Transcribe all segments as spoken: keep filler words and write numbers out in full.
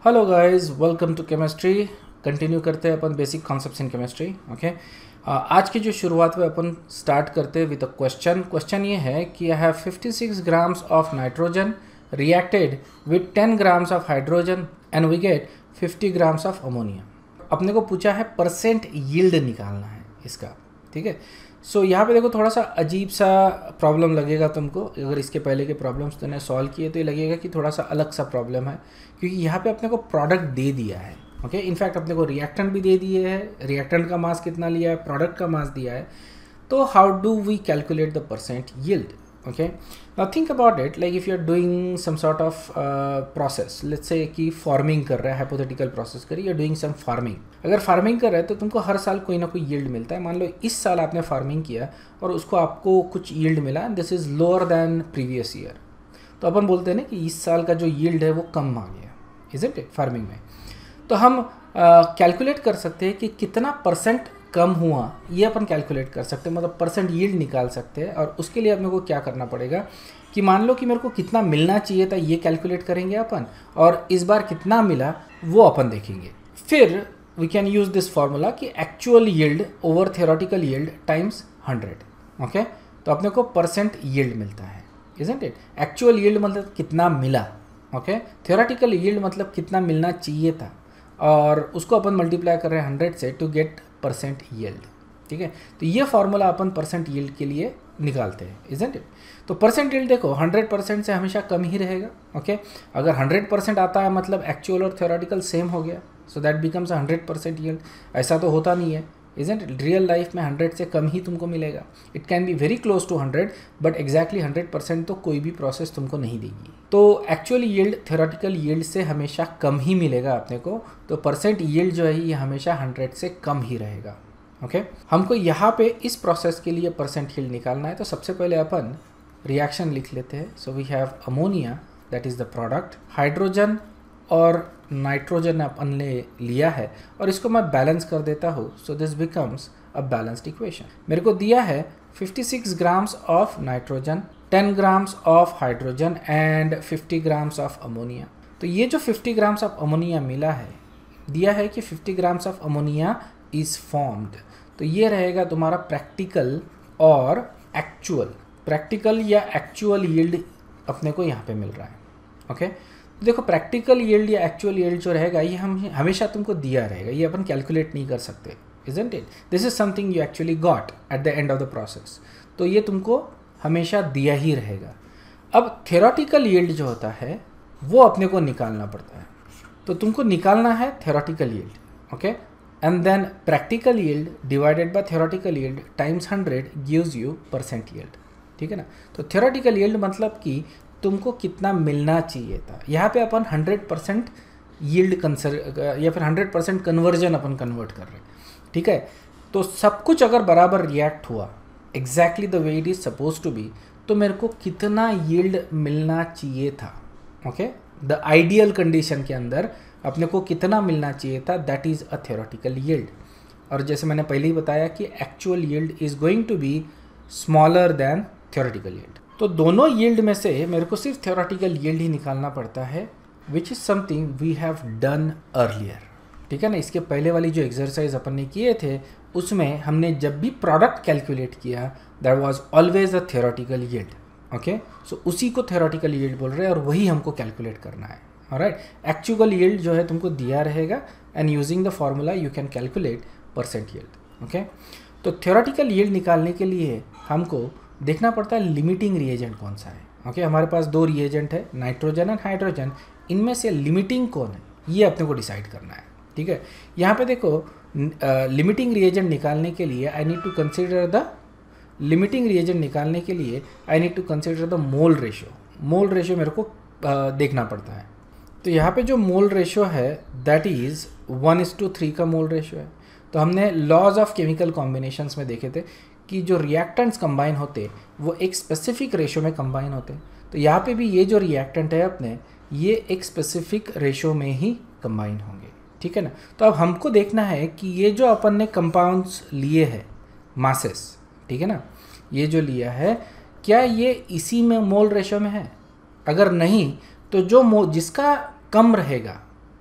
Hello guys, welcome to chemistry. Continue करते हैं अपन basic concepts in chemistry. Okay, आज की जो शुरुआत में अपन स्टार्ट करते हैं विद अ क्वेश्चन। क्वेश्चन ये है कि I have fifty six grams of nitrogen reacted with ten grams of hydrogen and we get fifty grams of ammonia. अपने को पूछा है परसेंट यील्ड निकालना है इसका। ठीक है, सो so, यहाँ पे देखो थोड़ा सा अजीब सा प्रॉब्लम लगेगा तुमको। अगर इसके पहले के प्रॉब्लम्स तुमने सॉल्व किए तो ये लगेगा कि थोड़ा सा अलग सा प्रॉब्लम है, क्योंकि यहाँ पे अपने को प्रोडक्ट दे दिया है। ओके, इनफैक्ट अपने को रिएक्टेंट भी दे दिए है, रिएक्टेंट का मास कितना लिया है, प्रोडक्ट का मास दिया है। तो how do we calculate the percent yield? Okay, now think about it, like if you are doing some sort of process, let's say कि फार्मिंग कर रहा है, हाइपोथेटिकल प्रोसेस करिए, you are doing some farming. अगर farming कर रहे हैं तो तुमको हर साल कोई ना कोई यील्ड मिलता है। मान लो इस साल आपने फार्मिंग किया और उसको आपको कुछ यील्ड मिला, this is lower than previous year. तो अपन बोलते हैं ना कि इस साल का जो यील्ड है वो कम आ गया, इज़न्ट इट, फार्मिंग में। तो हम कैलकुलेट uh, कर सकते हैं कि कितना परसेंट कम हुआ, ये अपन कैलकुलेट कर सकते हैं, मतलब परसेंट यील्ड निकाल सकते हैं। और उसके लिए अपने को क्या करना पड़ेगा कि मान लो कि मेरे को कितना मिलना चाहिए था, ये कैलकुलेट करेंगे अपन, और इस बार कितना मिला वो अपन देखेंगे। फिर we can use this formula कि actual yield over theoretical yield times hundred. Okay, तो अपने को परसेंट यील्ड मिलता है, इजंट इट। एक्चुअल यील्ड मतलब कितना मिला, ओके, थ्योरेटिकल यील्ड मतलब कितना मिलना चाहिए था, और उसको अपन मल्टीप्लाई कर रहे हैं हंड्रेड से टू गेट परसेंट यील्ड। ठीक है, तो ये फार्मूला अपन परसेंट यील्ड के लिए निकालते हैं, इजंट इट। तो परसेंट यील्ड देखो हंड्रेड परसेंट से हमेशा कम ही रहेगा। ओके, अगर हंड्रेड परसेंट आता है मतलब एक्चुअल और थ्योरेटिकल सेम हो गया, so that becomes hundred percent yield. ऐसा तो होता नहीं है, इजंट इट। रियल लाइफ में हंड्रेड से कम ही तुमको मिलेगा। It can be very close to hundred, but exactly hundred percent तो कोई भी प्रोसेस तुमको नहीं देगी। तो एक्चुअल यील्ड थ्योरेटिकल यील्ड से हमेशा कम ही मिलेगा अपने को। तो परसेंट यील्ड जो है ये हमेशा हंड्रेड से कम ही रहेगा। Okay okay? हमको यहाँ पे इस प्रोसेस के लिए परसेंट यील्ड निकालना है। तो सबसे पहले अपन रिएक्शन लिख लेते हैं। So we have ammonia, that is the product, hydrogen और नाइट्रोजन अपन ने लिया है, और इसको मैं बैलेंस कर देता हूँ। So this becomes a balanced equation. मेरे को दिया है fifty six grams of nitrogen, ten grams of hydrogen and fifty grams of ammonia. तो ये जो फिफ्टी ग्राम्स ऑफ अमोनिया मिला है, दिया है कि fifty grams of ammonia is formed. तो ये रहेगा तुम्हारा प्रैक्टिकल और एक्चुअल। प्रैक्टिकल या एक्चुअल यील्ड अपने को यहाँ पे मिल रहा है। ओके, तो देखो प्रैक्टिकल यील्ड या एक्चुअल यील्ड जो रहेगा ये हम हमेशा तुमको दिया रहेगा, ये अपन कैलकुलेट नहीं कर सकते, isn't it. This is something you actually got at the end of the process. तो ये तुमको हमेशा दिया ही रहेगा। अब थ्योरेटिकल यील्ड जो होता है वो अपने को निकालना पड़ता है। तो तुमको निकालना है theoretical yield, okay, and then practical yield divided by theoretical yield times hundred gives you percent yield. ठीक है ना। तो थ्योरेटिकल यील्ड मतलब कि तुमको कितना मिलना चाहिए था। यहाँ पे अपन हंड्रेड परसेंट यील्ड कंसर या फिर हंड्रेड परसेंट कन्वर्जन अपन कन्वर्ट कर रहे हैं। ठीक है, तो सब कुछ अगर बराबर रिएक्ट हुआ exactly the way it is suppose to be, तो मेरे को कितना यील्ड मिलना चाहिए था। ओके, द आइडियल कंडीशन के अंदर अपने को कितना मिलना चाहिए था, that is a theoretical yield. और जैसे मैंने पहले ही बताया कि actual yield is going to be smaller than theoretical yield. तो दोनों यील्ड में से मेरे को सिर्फ थ्योरेटिकल यील्ड ही निकालना पड़ता है, which is something we have done earlier. ठीक है ना। इसके पहले वाली जो एक्सरसाइज अपन ने किए थे उसमें हमने जब भी प्रोडक्ट कैलकुलेट किया, that was always a theoretical yield. Okay, so उसी को थ्योरेटिकल यील्ड बोल रहे हैं और वही हमको कैलकुलेट करना है। ऑलराइट, एक्चुअल यील्ड जो है तुमको दिया रहेगा, and using the formula you can calculate percent yield. Okay, तो थ्योरेटिकल यील्ड निकालने के लिए हमको देखना पड़ता है लिमिटिंग रिएजेंट कौन सा है। Okay okay? हमारे पास दो रिएजेंट है, नाइट्रोजन एंड हाइड्रोजन। इनमें से लिमिटिंग कौन है ये अपने को डिसाइड करना है। ठीक है, यहाँ पे देखो लिमिटिंग रिएजेंट निकालने के लिए I need to consider the limiting reagent निकालने के लिए I need to consider the mole ratio. Mole ratio मेरे को uh, देखना पड़ता है। तो यहाँ पे जो मोल रेशियो है that is one is to three का मोल रेशियो है। तो हमने लॉज ऑफ केमिकल कॉम्बिनेशंस में देखे थे कि जो रिएक्टेंट्स कंबाइन होते वो एक स्पेसिफिक रेशियो में कंबाइन होते। तो यहाँ पे भी ये जो रिएक्टेंट है अपने, ये एक स्पेसिफिक रेशियो में ही कंबाइन होंगे। ठीक है ना। तो अब हमको देखना है कि ये जो अपन ने कंपाउंड्स लिए हैं मासेस, ठीक है ना, ये जो लिया है क्या ये इसी में मोल रेशियो में है? अगर नहीं तो जो मो जिसका कम रहेगा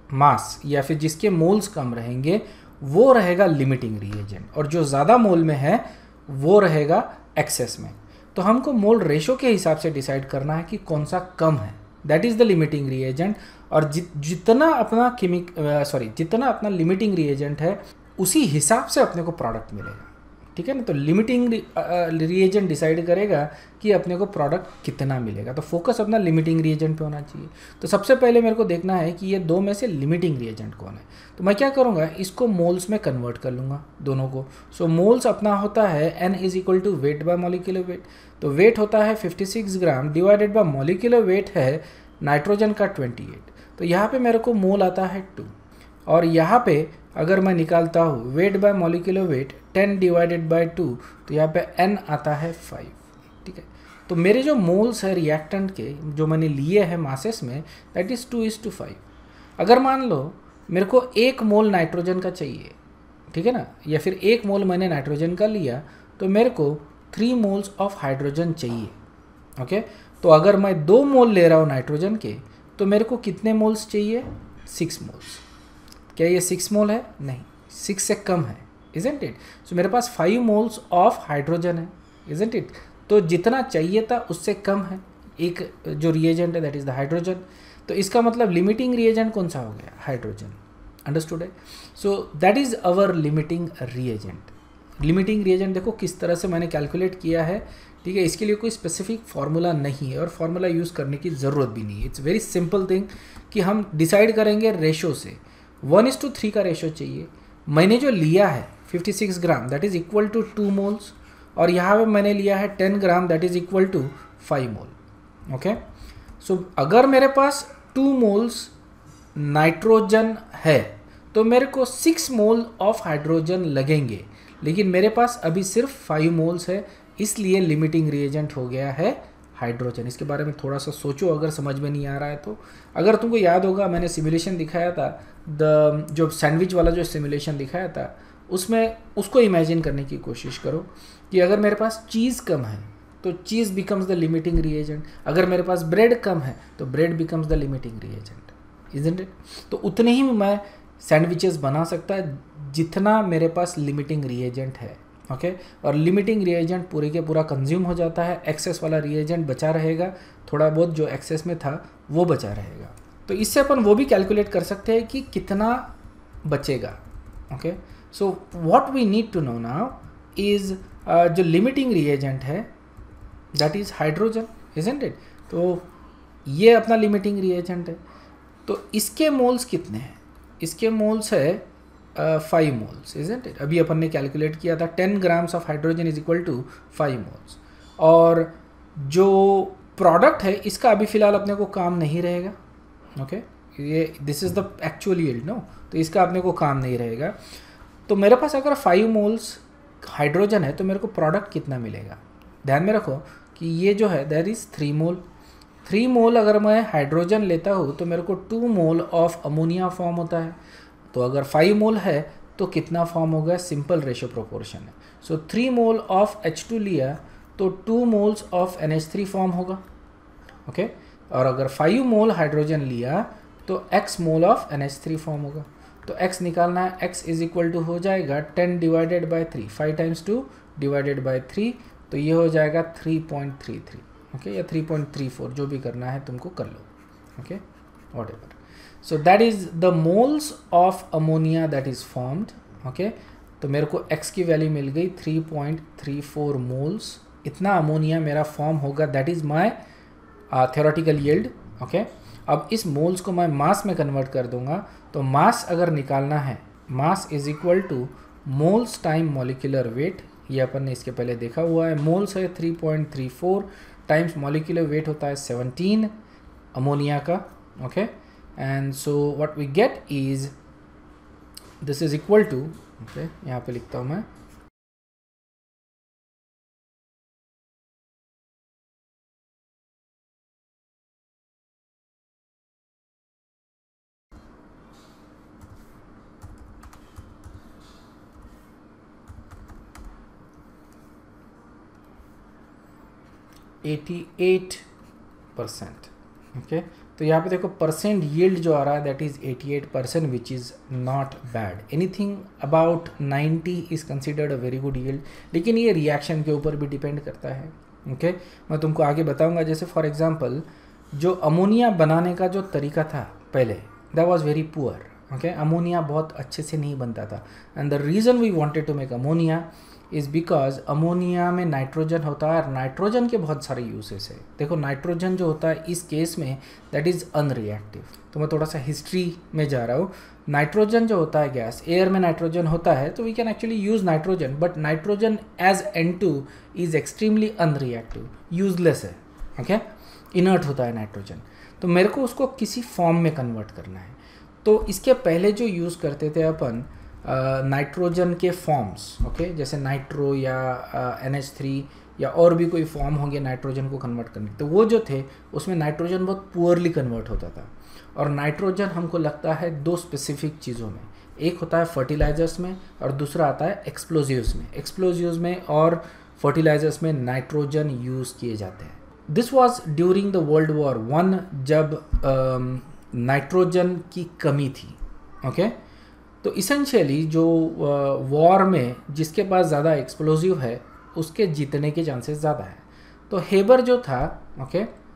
मास या फिर जिसके मोल्स कम रहेंगे वो रहेगा लिमिटिंग रिएजेंट, और जो ज़्यादा मोल में है वो रहेगा एक्सेस में। तो हमको मोल रेशो के हिसाब से डिसाइड करना है कि कौन सा कम है, that is the limiting reagent. और जि, जितना अपना केमिक सॉरी जितना अपना लिमिटिंग रिएजेंट है उसी हिसाब से अपने को प्रोडक्ट मिलेगा, ठीक है ना। तो लिमिटिंग रिएजेंट डिसाइड करेगा कि अपने को प्रोडक्ट कितना मिलेगा, तो फोकस अपना लिमिटिंग रिएजेंट पे होना चाहिए। तो सबसे पहले मेरे को देखना है कि ये दो में से लिमिटिंग रिएजेंट कौन है। तो मैं क्या करूँगा, इसको मोल्स में कन्वर्ट कर लूँगा दोनों को। सो so, मोल्स अपना होता है n is equal to weight by molecular weight. तो वेट होता है fifty six gram divided by molecular weight है नाइट्रोजन का ट्वेंटी एट। तो यहाँ पे मेरे को मोल आता है टू, और यहाँ पे अगर मैं निकालता हूँ weight by molecular weight ten divided by two, तो यहाँ पे n आता है फाइव, ठीक है। तो मेरे जो मोल्स है रिएक्टेंट के जो मैंने लिए हैं मासेस में, that is two is to five. अगर मान लो मेरे को एक मोल नाइट्रोजन का चाहिए, ठीक है ना, या फिर एक मोल मैंने नाइट्रोजन का लिया, तो मेरे को थ्री मोल्स ऑफ हाइड्रोजन चाहिए, ओके। तो अगर मैं दो मोल ले रहा हूँ नाइट्रोजन के, तो मेरे को कितने मोल्स चाहिए, सिक्स मोल्स। क्या ये सिक्स मोल है? नहीं, सिक्स से कम है, इजंट इट। सो मेरे पास फाइव मोल्स ऑफ हाइड्रोजन है, इजंट इट। तो जितना चाहिए था उससे कम है एक जो रिएजेंट है, दैट इज द हाइड्रोजन। तो इसका मतलब लिमिटिंग रिएजेंट कौन सा हो गया, हाइड्रोजन। अंडरस्टूड है। So that is our limiting reagent. Limiting reagent देखो किस तरह से मैंने कैलकुलेट किया है, ठीक है। इसके लिए कोई स्पेसिफिक फार्मूला नहीं है और फार्मूला यूज़ करने की ज़रूरत भी नहीं है। इट्स वेरी सिंपल थिंग कि हम डिसाइड करेंगे रेशो से। वन इज टू थ्री का रेशो चाहिए। मैंने जो लिया है fifty six gram that is equal to two moles, और यहाँ पे मैंने लिया है ten gram that is equal to five mole, okay. So अगर मेरे पास टू मोल्स नाइट्रोजन है तो मेरे को सिक्स मोल ऑफ हाइड्रोजन लगेंगे, लेकिन मेरे पास अभी सिर्फ फाइव मोल्स है, इसलिए लिमिटिंग रिएजेंट हो गया है हाइड्रोजन। इसके बारे में थोड़ा सा सोचो अगर समझ में नहीं आ रहा है तो। अगर तुमको याद होगा मैंने सिमुलेशन दिखाया था, द जो सैंडविच वाला जो सिमुलेशन दिखाया था, उसमें उसको इमेजिन करने की कोशिश करो कि अगर मेरे पास चीज़ कम है तो cheese becomes the limiting reagent, अगर मेरे पास ब्रेड कम है तो bread becomes the limiting reagent, isn't it. तो उतने ही मैं सैंडविचेस बना सकता है जितना मेरे पास लिमिटिंग रिएजेंट है, ओके okay? और लिमिटिंग रिएजेंट पूरे के पूरा कंज्यूम हो जाता है, एक्सेस वाला रिएजेंट बचा रहेगा, थोड़ा बहुत जो एक्सेस में था वो बचा रहेगा। तो इससे अपन वो भी कैलकुलेट कर सकते हैं कि कितना बचेगा, okay. So what we need to know now is जो लिमिटिंग रिएजेंट है that is hydrogen, isn't it. तो ये अपना लिमिटिंग रिएजेंट है, तो इसके मोल्स कितने हैं, इसके मोल्स है फाइव मोल्स, इजंट इट। अभी अपन ने कैलकुलेट किया था ten grams of hydrogen is equal to five moles. और जो प्रोडक्ट है इसका अभी फ़िलहाल अपने को काम नहीं रहेगा, ओके okay? ये this is the actual yield no, तो इसका अपने को काम नहीं रहेगा। तो मेरे पास अगर फाइव मोल्स हाइड्रोजन है तो मेरे को प्रोडक्ट कितना मिलेगा, ध्यान में रखो कि ये जो है that is three mole. Three mole अगर मैं हाइड्रोजन लेता हूँ तो मेरे को two mole of ammonia form होता है। तो अगर फाइव मोल है तो कितना फॉर्म होगा, सिंपल रेशो प्रोपोर्शन है। So three mole of H two लिया तो two moles of N H three form होगा, ओके okay? और अगर फाइव मोल हाइड्रोजन लिया तो x mole of N H three form होगा। तो x निकालना है, x इज इक्वल टू हो जाएगा ten divided by three, five times two divided by three, तो ये हो जाएगा three point three three, okay, या थ्री पॉइंट थ्री फोर, जो भी करना है तुमको कर लो, okay, whatever. So that is the moles of ammonia that is formed, okay. तो मेरे को x की वैल्यू मिल गई three point three four moles, इतना अमोनिया मेरा फॉर्म होगा, that is my theoretical yield, okay. अब इस मोल्स को मैं मास में कन्वर्ट कर दूंगा, तो मास अगर निकालना है, mass is equal to moles time molecular weight, ये अपन ने इसके पहले देखा हुआ है। मोल्स है three point three four times molecular weight होता है सेवनटीन अमोनिया का, okay. And so what we get is this is equal to, okay, यहाँ पे लिखता हूँ मैं, एटी एट परसेंट, ओके। तो यहाँ पे देखो परसेंट यील्ड जो आ रहा है that is eighty eight percent which is not bad, anything about ninety is considered a very good yield. लेकिन ये रिएक्शन के ऊपर भी डिपेंड करता है। Okay okay? मैं तुमको आगे बताऊंगा। जैसे फॉर एग्जांपल जो अमोनिया बनाने का जो तरीका था पहले that was very poor. Okay, ammonia बहुत अच्छे से नहीं बनता था and the reason we wanted to make ammonia is because ammonia में नाइट्रोजन होता है और नाइट्रोजन के बहुत सारे यूसेस है। देखो नाइट्रोजन जो होता है इस केस में दैट इज़ अनरिएक्टिव। तो मैं थोड़ा सा हिस्ट्री में जा रहा हूँ। नाइट्रोजन जो होता है गैस, एयर में नाइट्रोजन होता है तो we can actually use nitrogen, but nitrogen as N two is extremely unreactive, useless है। Okay okay? इनर्ट होता है नाइट्रोजन। तो मेरे को उसको किसी फॉर्म में कन्वर्ट करना है। तो इसके पहले जो यूज़ करते थे अपन नाइट्रोजन uh, के फॉर्म्स, ओके okay? जैसे नाइट्रो या एन एच थ्री या और भी कोई फॉर्म होंगे नाइट्रोजन को कन्वर्ट करने, तो वो जो थे उसमें नाइट्रोजन बहुत पुअरली कन्वर्ट होता था। और नाइट्रोजन हमको लगता है दो स्पेसिफिक चीज़ों में, एक होता है फर्टिलाइजर्स में और दूसरा आता है एक्सप्लोजिव्स में। एक्सप्लोजिव्स में और फर्टिलाइजर्स में नाइट्रोजन यूज़ किए जाते हैं। This was during the world war one, जब नाइट्रोजन uh, की कमी थी। Okay okay? तो इसेंशियली जो वॉर uh, में जिसके पास ज़्यादा एक्सप्लोजिव है उसके जीतने के चांसेस ज़्यादा है। तो हेबर जो था, okay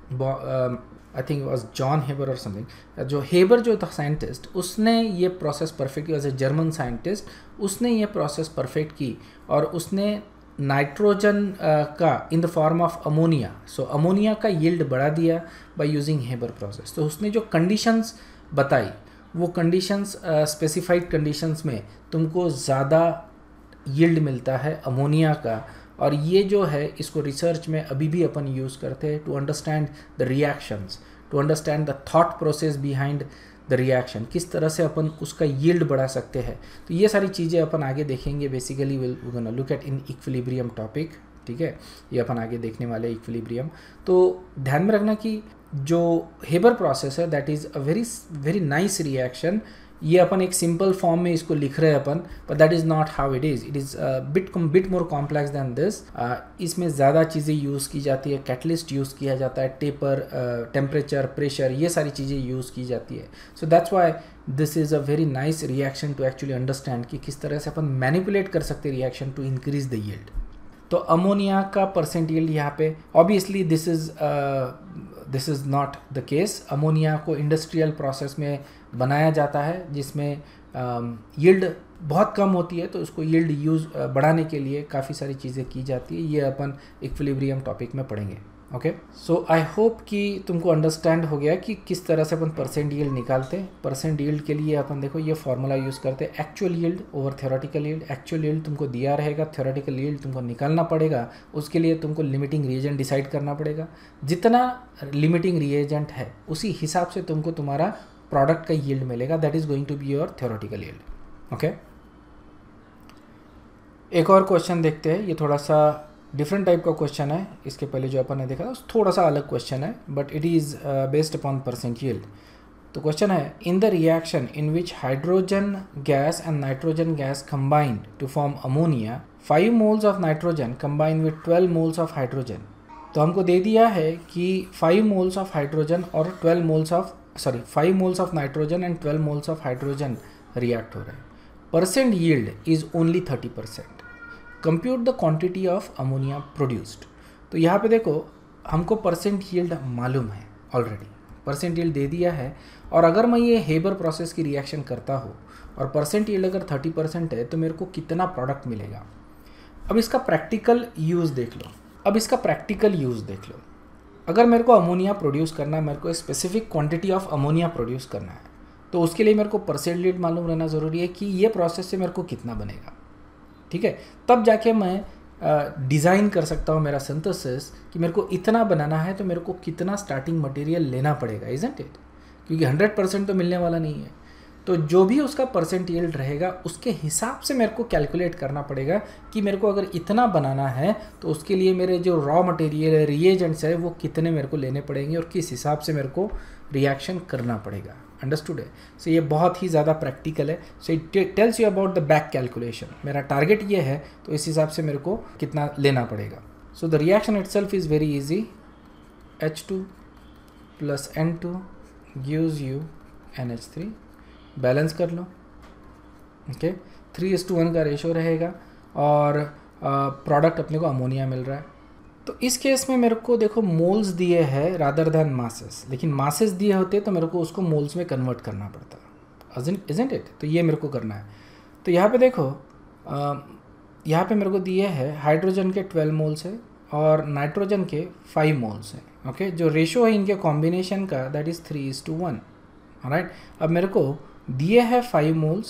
I think was John Haber और समथिंग, जो हेबर जो था साइंटिस्ट, उसने ये प्रोसेस परफेक्ट की, एज ए जर्मन साइंटिस्ट उसने ये प्रोसेस परफेक्ट की और उसने नाइट्रोजन uh, का in the form of ammonia, so ammonia का यील्ड बढ़ा दिया बाय यूजिंग हेबर प्रोसेस। तो उसने जो कंडीशंस बताई वो कंडीशंस स्पेसिफाइड कंडीशंस में तुमको ज़्यादा यील्ड मिलता है अमोनिया का। और ये जो है इसको रिसर्च में अभी भी अपन यूज़ करते हैं to understand the reactions, to understand the thought process behind the reaction, किस तरह से अपन उसका यील्ड बढ़ा सकते हैं। तो ये सारी चीज़ें अपन आगे देखेंगे। Basically will we gonna look at in equilibrium topic, ठीक है, ये अपन आगे देखने वाले इक्विलिब्रियम। तो ध्यान में रखना कि जो हेबर प्रोसेस है that is a very very nice reaction. ये अपन एक सिंपल फॉर्म में इसको लिख रहे हैं अपन, but that is not how it is, it is bit bit more complex than this. इसमें ज़्यादा चीज़ें यूज़ की जाती है, कैटलिस्ट यूज़ किया जाता है, टेपर, टेम्परेचर, प्रेशर, ये सारी चीज़ें यूज़ की जाती है। So that's why this is a very nice reaction to actually understand कि किस तरह से अपन मैनिपुलेट कर सकते हैं reaction to increase the yield. तो अमोनिया का परसेंट यील्ड यहाँ पे obviously this is this is not the case. Ammonia को इंडस्ट्रियल प्रोसेस में बनाया जाता है जिसमें यील्ड um, बहुत कम होती है, तो उसको यील्ड यूज़ uh, बढ़ाने के लिए काफ़ी सारी चीज़ें की जाती है। ये अपन इक्विलिब्रियम टॉपिक में पढ़ेंगे। ओके, सो आई होप कि तुमको अंडरस्टैंड हो गया कि किस तरह से अपन परसेंट यील्ड निकालते हैं। परसेंट यील्ड के लिए अपन देखो ये फॉर्मूला यूज़ करते हैं, actual yield over theoretical yield. Actual yield तुमको दिया रहेगा, थ्योरेटिकल यील्ड तुमको निकालना पड़ेगा। उसके लिए तुमको लिमिटिंग रिएजेंट डिसाइड करना पड़ेगा। जितना लिमिटिंग रिएजेंट है उसी हिसाब से तुमको तुम्हारा प्रोडक्ट का यील्ड मिलेगा, that is going to be your theoretical yield. Okay, एक और क्वेश्चन देखते हैं। ये थोड़ा सा डिफरेंट टाइप का क्वेश्चन है, इसके पहले जो अपन ने देखा था थोड़ा सा अलग क्वेश्चन है, but it is based upon percent yield. तो क्वेश्चन है, in the reaction in which hydrogen gas and nitrogen gas combined to form ammonia, five moles of nitrogen combine with twelve moles of hydrogen. तो हमको दे दिया है कि five moles of hydrogen और twelve moles of sorry five moles of nitrogen and twelve moles of hydrogen react हो रहे हैं। Percent yield is only thirty percent. Compute the quantity of ammonia produced. तो यहाँ पे देखो हमको परसेंट यील्ड मालूम है ऑलरेडी, परसेंट यील्ड दे दिया है। और अगर मैं ये हेबर प्रोसेस की रिएक्शन करता हूँ और परसेंट यील्ड अगर थर्टी परसेंट है तो मेरे को कितना प्रोडक्ट मिलेगा। अब इसका प्रैक्टिकल यूज़ देख लो अब इसका प्रैक्टिकल यूज़ देख लो। अगर मेरे को अमोनिया प्रोड्यूस करना है, मेरे को specific quantity of ammonia produce करना है, तो उसके लिए मेरे को परसेंट यील्ड मालूम रहना ज़रूरी है कि ये प्रोसेस से मेरे को कितना बनेगा। ठीक है, तब जाके मैं डिज़ाइन कर सकता हूँ मेरा सिंथेसिस कि मेरे को इतना बनाना है तो मेरे को कितना स्टार्टिंग मटेरियल लेना पड़ेगा, इज़न्ट इट? क्योंकि हंड्रेड परसेंट तो मिलने वाला नहीं है। तो जो भी उसका परसेंट यील्ड रहेगा उसके हिसाब से मेरे को कैलकुलेट करना पड़ेगा कि मेरे को अगर इतना बनाना है तो उसके लिए मेरे जो रॉ मटेरियल है, रिएजेंट्स है, वो कितने मेरे को लेने पड़ेंगे और किस हिसाब से मेरे को रिएक्शन करना पड़ेगा। अंडरस्टूड है? सो ये बहुत ही ज़्यादा प्रैक्टिकल है। So it tells you about the back calculation. मेरा टारगेट ये है तो इस हिसाब से मेरे को कितना लेना पड़ेगा। So the reaction itself is very easy. H two plus N two gives you N H three, balance कर लो, okay, three is to one का रेशो रहेगा और प्रोडक्ट uh, अपने को अमोनिया मिल रहा है। तो इस केस में मेरे को देखो मोल्स दिए हैं रादर दैन मासेस, लेकिन मासेस दिए होते तो मेरे को उसको मोल्स में कन्वर्ट करना पड़ता, इजंट इट? तो ये मेरे को करना है। तो यहाँ पे देखो uh, यहाँ पे मेरे को दिए है हाइड्रोजन के ट्वेल्व मोल्स है और नाइट्रोजन के फाइव मोल्स हैं, ओके। जो रेशो है इनके कॉम्बिनेशन का that is three is to one, right. अब मेरे को दिए है फाइव मोल्स,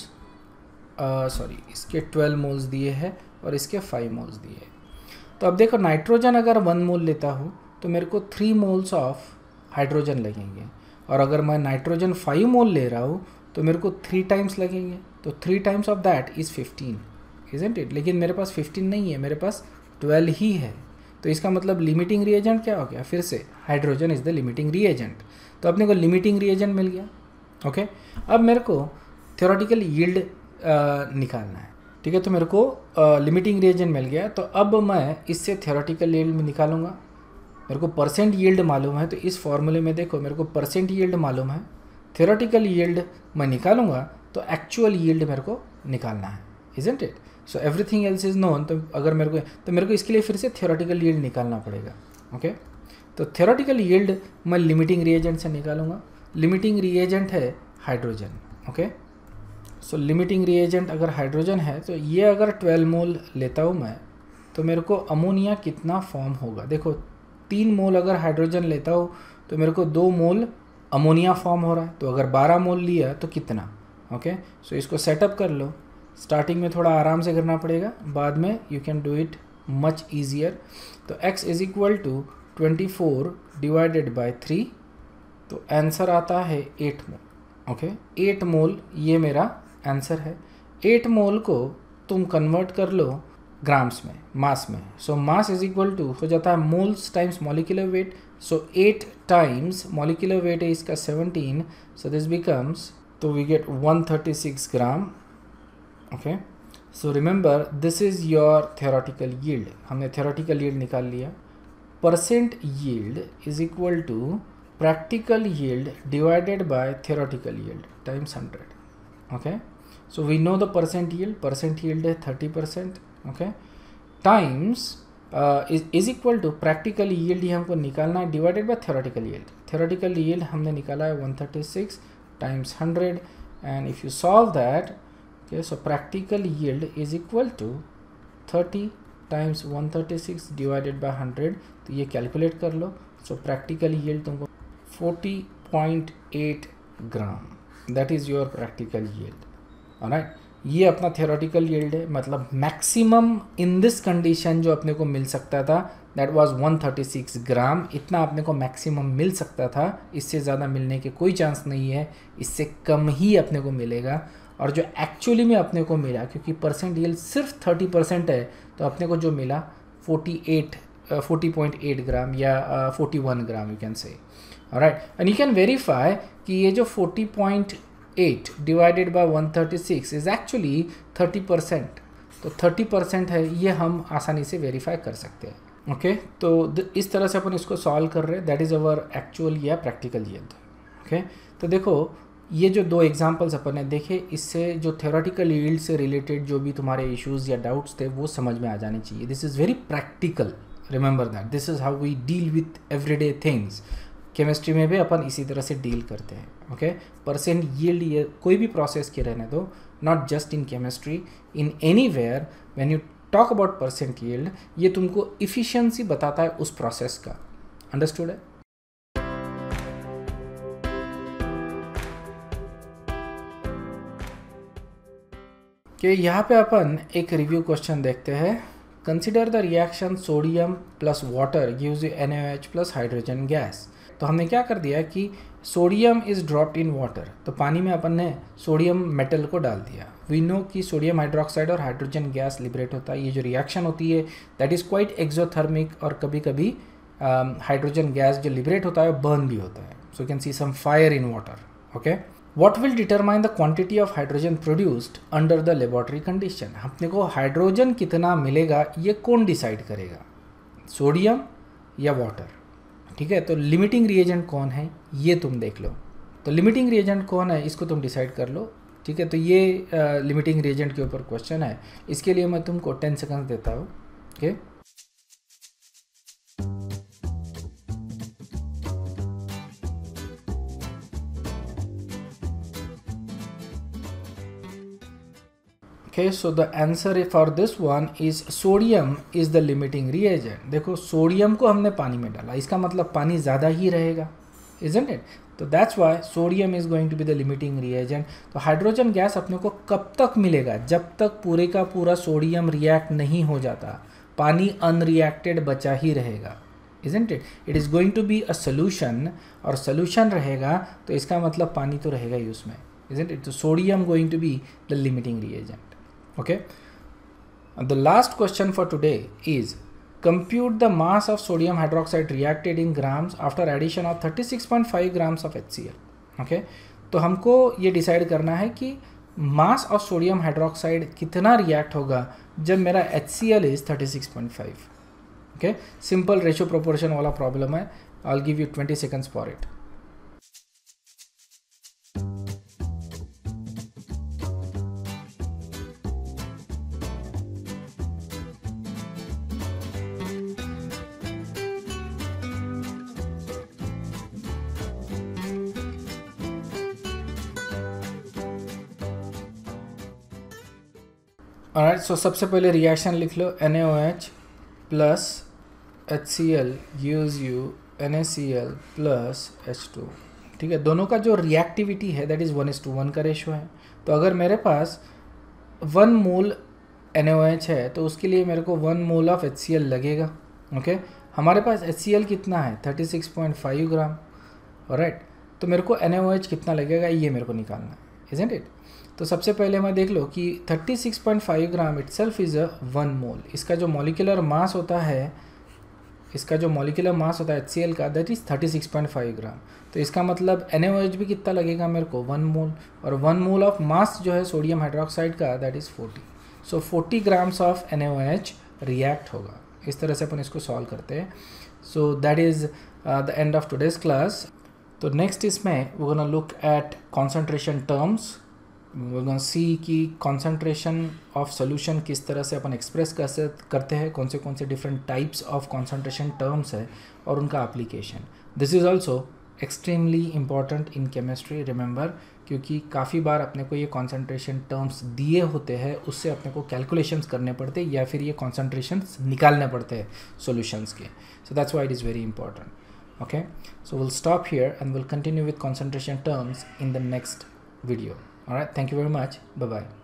सॉरी इसके ट्वेल्व मोल्स दिए हैं और इसके फाइव मोल्स दिए हैं। तो अब देखो नाइट्रोजन अगर वन मोल लेता हूँ तो मेरे को थ्री मोल्स ऑफ हाइड्रोजन लगेंगे, और अगर मैं नाइट्रोजन फाइव मोल ले रहा हूँ तो मेरे को थ्री टाइम्स लगेंगे, तो three times of that is fifteen, isn't it? लेकिन मेरे पास फिफ्टीन नहीं है, मेरे पास ट्वेल्व ही है। तो इसका मतलब लिमिटिंग रिएजेंट क्या हो गया? फिर से hydrogen is the limiting reagent. तो अपने को लिमिटिंग रिएजेंट मिल गया, ओके। अब मेरे को थ्योरेटिकल यील्ड निकालना है, ठीक है। तो मेरे को लिमिटिंग रिएजेंट मिल गया, तो अब मैं इससे थ्योरेटिकल यील्ड में निकालूंगा। मेरे को परसेंट यील्ड मालूम है, तो इस फॉर्मूले में देखो मेरे को परसेंट यील्ड मालूम है, थ्योरेटिकल यील्ड मैं निकालूंगा तो एक्चुअल यील्ड मेरे को निकालना है, isn't it? So everything else is known. तो अगर मेरे को तो मेरे को इसके लिए फिर से थ्योरेटिकल यील्ड निकालना पड़ेगा, ओके। तो थ्योरेटिकल यील्ड मैं लिमिटिंग रिएजेंट से निकालूंगा। लिमिटिंग रिएजेंट है hydrogen, okay. So limiting reagent अगर हाइड्रोजन है तो ये अगर ट्वेल्व मोल लेता हूँ मैं तो मेरे को अमोनिया कितना फॉर्म होगा? देखो तीन मोल अगर हाइड्रोजन लेता हूँ तो मेरे को दो मोल अमोनिया फॉर्म हो रहा है, तो अगर बारह मोल लिया तो कितना, ओके। सो इसको सेटअप कर लो। स्टार्टिंग में थोड़ा आराम से करना पड़ेगा, बाद में you can do it much easier. तो x is equal to twenty four divided by three, तो आंसर आता है eight mole, okay. Eight mole ये मेरा आंसर है। एट मोल को तुम कन्वर्ट कर लो ग्राम्स में, मास में। So mass is equal to हो जाता है moles times molecular weight. So eight times molecular weight है इसका सेवनटीन, सो दिस बिकम्स, तो we get one thirty six gram, okay. So remember this is your theoretical yield. हमने theoretical yield निकाल लिया। Percent yield is equal to practical yield divided by theoretical yield times hundred, okay. So we know the percent yield, percent yield है thirty percent, okay, times is equal to practical yield ही हमको निकालना है divided by theoretical yield. Theoretical yield हमने निकाला है one thirty six times hundred, and if you solve that, okay, so practical yield is equal to thirty times one thirty six divided by hundred, तो ये calculate कर लो। so practical yield तुमको forty point eight gram, that is your practical yield, alright। ये अपना theoretical yield है, मतलब maximum in this condition जो अपने को मिल सकता था that was one thirty six gram, इतना अपने को maximum मिल सकता था। इससे ज़्यादा मिलने के कोई चांस नहीं है, इससे कम ही अपने को मिलेगा। और जो एक्चुअली में अपने को मिला, क्योंकि परसेंट यील्ड सिर्फ थर्टी परसेंट है, तो अपने को जो मिला forty eight forty point eight gram या forty one gram you can say, alright. And you can verify कि ये जो forty point eight divided by one thirty six is actually thirty percent, तो थर्टी परसेंट है, ये हम आसानी से वेरीफाई कर सकते हैं, ओके okay? तो इस तरह से अपन इसको सॉल्व कर रहे हैं, दैट इज़ अवर एक्चुअल या प्रैक्टिकल यील्ड, ओके। तो देखो ये जो दो एग्जांपल्स अपन ने देखे, इससे जो थ्योरेटिकल यील्ड से रिलेटेड जो भी तुम्हारे इश्यूज या डाउट्स थे वो समझ में आ जाने चाहिए। This is very practical, remember that this is how we deal with everyday things. Chemistry में भी अपन इसी तरह से डील करते हैं, ओके। परसेंट यील्ड ये कोई भी प्रोसेस के रहने दो, not just in chemistry, in anywhere when you talk about percent yield, ये तुमको इफ़िशियंसी बताता है उस प्रोसेस का, अंडरस्टूड है? कि यहाँ पे अपन एक रिव्यू क्वेश्चन देखते हैं। Consider the reaction sodium plus water gives you N A O H plus hydrogen gas. तो हमने क्या कर दिया कि sodium is dropped in water, तो पानी में अपन ने सोडियम मेटल को डाल दिया। वी नो कि सोडियम हाइड्रोक्साइड और हाइड्रोजन गैस लिबरेट होता है। ये जो रिएक्शन होती है दैट इज़ क्वाइट एक्सोथर्मिक, और कभी कभी हाइड्रोजन गैस जो लिबरेट होता है बर्न भी होता है। So you can see some fire in water, okay. What will determine the quantity of hydrogen produced under the laboratory condition? अपने को हाइड्रोजन कितना मिलेगा ये कौन डिसाइड करेगा, सोडियम या वाटर, ठीक है। तो लिमिटिंग रिएजेंट कौन है ये तुम देख लो, तो लिमिटिंग रिएजेंट कौन है इसको तुम डिसाइड कर लो, ठीक है। तो ये लिमिटिंग रिएजेंट के ऊपर क्वेश्चन है, इसके लिए मैं तुमको टेन सेकंड देता हूँ, okay. Okay, so the answer for this one is sodium is the limiting reagent। देखो सोडियम को हमने पानी में डाला, इसका मतलब पानी ज़्यादा ही रहेगा, isn't it? तो that's why sodium is going to be the limiting reagent। तो हाइड्रोजन गैस अपने को कब तक मिलेगा? जब तक पूरे का पूरा सोडियम रिएक्ट नहीं हो जाता, पानी अनरिएक्टेड बचा ही रहेगा, isn't it? It is going to be a solution, और solution रहेगा तो इसका मतलब पानी तो रहेगा ही उसमें, isn't it? तो sodium going to be the limiting reagent। Okay, and the last question for today is compute the mass of sodium hydroxide reacted in grams after addition of thirty-six point five grams of H C L। okay, तो हमको ये decide करना है कि mass of sodium hydroxide कितना react होगा जब मेरा H C L is thirty-six point five। okay, simple ratio proportion वाला प्रॉब्लम है। I will give you twenty seconds for इट। ऑलराइट, सो सबसे पहले रिएक्शन लिख लो, NaOH plus HCl gives you NaCl plus H two. ठीक है, दोनों का जो रिएक्टिविटी है that is one is to one का रेशो है। तो अगर मेरे पास वन मोल NaOH है तो उसके लिए मेरे को वन मोल ऑफ HCl लगेगा। ओके, हमारे पास HCl कितना है? thirty-six point five ग्राम। ऑलराइट, तो मेरे को NaOH कितना लगेगा ये मेरे को निकालना है, इजंट इट? तो सबसे पहले मैं देख लो कि thirty-six point five gram itself is a one mole. इसका जो मॉलिक्यूलर मास होता है इसका जो मॉलिक्यूलर मास होता है HCl का that is thirty-six point five gram. तो इसका मतलब NaOH भी कितना लगेगा मेरे को? वन मोल, और वन मोल ऑफ मास जो है सोडियम हाइड्रोक्साइड का that is forty। So forty grams of NaOH react होगा। इस तरह से अपन इसको सॉल्व करते हैं। So that is the end of today's class. तो नेक्स्ट इसमें we gonna look at concentration terms. We gonna see कि कॉन्सेंट्रेशन ऑफ सोल्यूशन किस तरह से अपन एक्सप्रेस कर करते हैं, कौन से कौन से different types of concentration terms है और उनका application. This is also extremely important in chemistry, remember, क्योंकि काफ़ी बार अपने को ये कॉन्सेंट्रेशन टर्म्स दिए होते हैं, उससे अपने को कैलकुलेशंस करने पड़ते हैं या फिर ये कॉन्सेंट्रेशंस निकालने पड़ते हैं सॉल्यूशंस के। So that's why it is very important. Okay, so will stop here and will continue with concentration terms in the next video. All right, thank you very much. Bye bye.